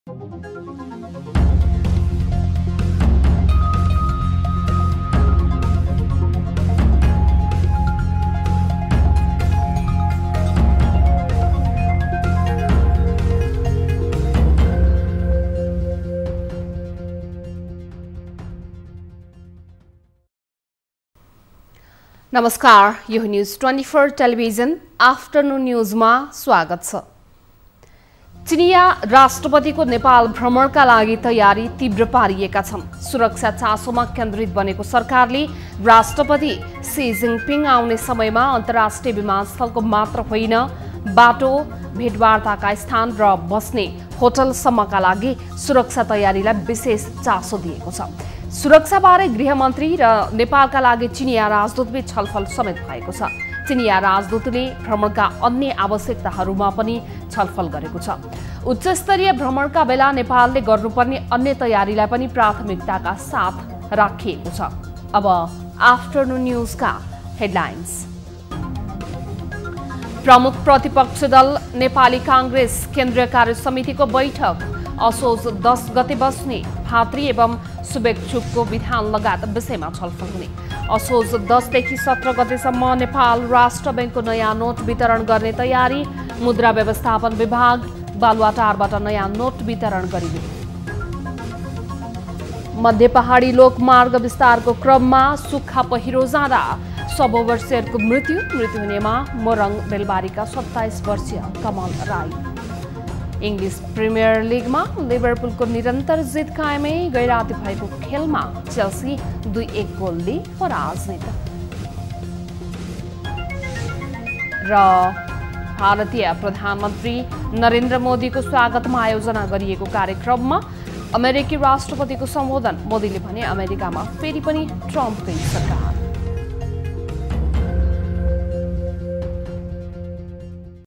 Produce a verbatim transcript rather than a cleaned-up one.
नमस्कार, यो news twenty four television afternoon न्यूजमा स्वागत छ। चिनिया राष्ट्रपतिको नेपाल भ्रमणका लागि तयारी तीव्र पारिएका छन्। सुरक्षा चासोमा केन्द्रित बनेको सरकारले राष्ट्रपति सी जिनपिङ आउने समयमा अन्तर्राष्ट्रिय विमानस्थलको मात्र होइन, बाटो, भेटवार्ताका स्थान र बस्ने होटलसम्मका लागि सुरक्षा तयारीलाई विशेष चासो दिएको छ। सुरक्षाबारे गृहमन्त्री र नेपालका लागि चिनिया राजदूतबीच छलफल समेत भएको छ। चिनिया राजदूतले भ्रमणका अन्य आवश्यकताहरूमा पनि छलफल गरेको छ। उच्चस्तरीय भ्रमणका बेला नेपालले गर्नुपर्ने अन्य तयारीलाई पनि प्राथमिकताका साथ राखिएको छ। अब आफ्टरनून न्यूजका हेडलाइन्स। प्रमुख प्रतिपक्ष दल नेपाली कांग्रेस केन्द्रीय कार्य समितिको बैठक असोज दस गते बस्ने भातृ एवं शुभेच्छुकको विधान लगायत विषयमा छलफल हुने। असोज दसदेखि सत्र गतेसम्म नेपाल राष्ट्र बैंकको नयाँ नोट वितरण गर्ने तयारी। मुद्रा व्यवस्थापन विभाग बालुवाटारबाट नयाँ नोट वितरण गरिने। मध्य पहाडी लोकमार्ग विस्तारको क्रममा सुक्खा पहिरो जाँदा सबै वर्षीयको मृत्यु मृत्यु हुनेमा मोरङ बेलबारीका सत्ताइस वर्षीय कमल राई। इंग्लिश प्रिमियर लिगमा लिभरपुलको निरन्तर जित कायमै गैराती भएको खेलमा चेल्सी दुई एक गोलले पराजित। र भारतीय प्रधानमन्त्री नरेन्द्र मोदीको स्वागतमा आयोजना गरिएको कार्यक्रममा अमेरिकी राष्ट्रपतिको सम्बोधन। मोदीले भने अमेरिकामा फेरि पनि ट्रम्पकै सरकार।